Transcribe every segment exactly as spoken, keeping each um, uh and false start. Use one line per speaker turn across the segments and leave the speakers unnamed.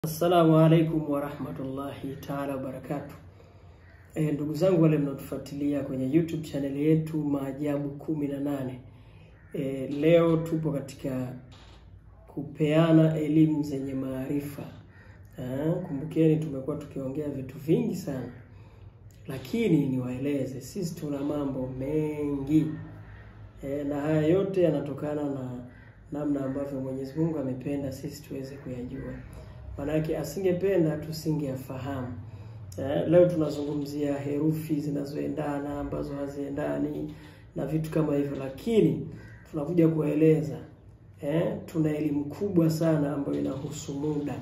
Assalamu alaikum wa rahmatullahi ta'ala wa barakatuh. E, ndugu zangu wale mnaotufuatilia kwenye YouTube channel yetu Maajabu kumi na nane. E, leo tupo katika kupeana elimu zenye maarifa. Kumbukeni tumekuwa tukiongea vitu vingi sana. Lakini niwaeleze sisi tuna mambo mengi. E, na haya yote yanatokana na namna ambavyo Mwenyezi Mungu amependa sisi tuweze kuyajua. Manake asingependa tusingeyafahamu. Eh, leo tunazungumzia herufi zinazoendana ambazo haziendani na vitu kama hivyo, lakini tunakuja kueleza eh, tuna elimu kubwa sana ambayo inahusu muda.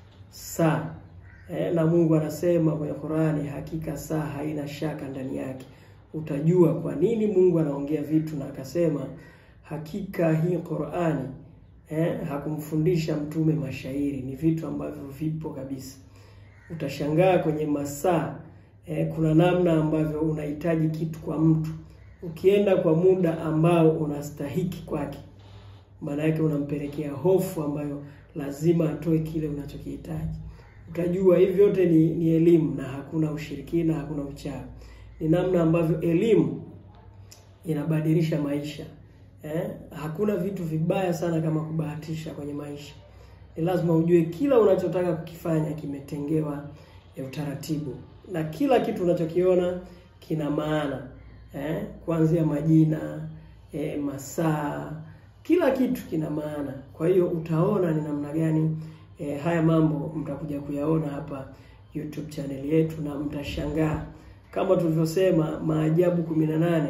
Saa eh, na Mungu anasema kwenye Qur'ani, hakika saa haina shaka ndani yake. Utajua kwa nini Mungu anaongea vitu na akasema hakika hii Qur'ani Eh, hakumfundisha mtume mashairi, ni vitu ambavyo vipo kabisa. Utashangaa kwenye masaa eh, kuna namna ambavyo unahitaji kitu kwa mtu, ukienda kwa muda ambao unastahiki kwake, maana yake unampelekea hofu ambayo lazima atoe kile unachokihitaji. Utajua hivi yote ni, ni elimu na hakuna ushirikina, hakuna uchawi. Ni namna ambavyo elimu inabadilisha maisha. Eh, hakuna vitu vibaya sana kama kubahatisha kwenye maisha. Ni lazima ujue kila unachotaka kukifanya kimetengewa e, utaratibu, na kila kitu unachokiona kina maana. Eh, kuanzia majina, e, masaa, kila kitu kina maana. Kwa hiyo utaona ni namna gani e, haya mambo mtakuja kuyaona hapa YouTube channel yetu na mtashangaa. Kama tulivyosema Maajabu kumi na nane.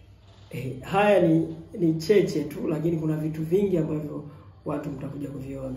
Eh, haya ni ni cheche tu, lakini kuna vitu vingi ambavyo watu mtakuja kuviona.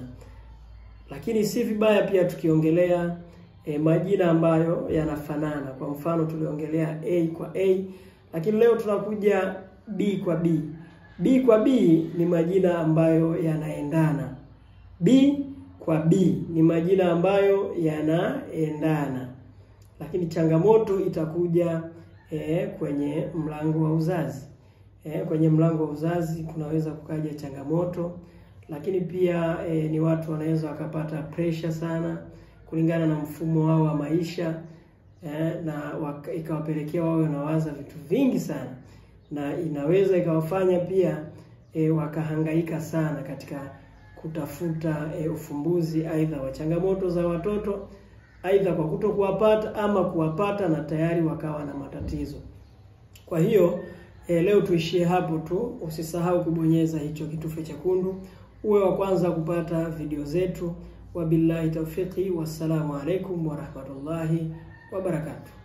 Lakini si vibaya pia tukiongelea eh, majina ambayo yanafanana. Kwa mfano tuliongelea A kwa A, lakini leo tunakuja B kwa B. B kwa B ni majina ambayo yanaendana. B kwa B ni majina ambayo yanaendana. Lakini changamoto itakuja eh, kwenye mlango wa uzazi. Eh, kwenye mlango wa uzazi kunaweza kukaja changamoto, lakini pia eh, ni watu wanaweza wakapata pressure sana kulingana na mfumo wao wa maisha eh, na ikawapelekea wao wanawaza vitu vingi sana, na inaweza ikawafanya pia eh, wakahangaika sana katika kutafuta eh, ufumbuzi aidha wa changamoto za watoto, aidha kwa kutokuwapata ama kuwapata na tayari wakawa na matatizo. Kwa hiyo E, leo tuishie hapo tu. Usisahau kubonyeza hicho kitufe chekundu uwe wa kwanza kupata video zetu. Wabillahi tawfiki, wassalamu alaikum wa rahmatullahi wa barakatuh.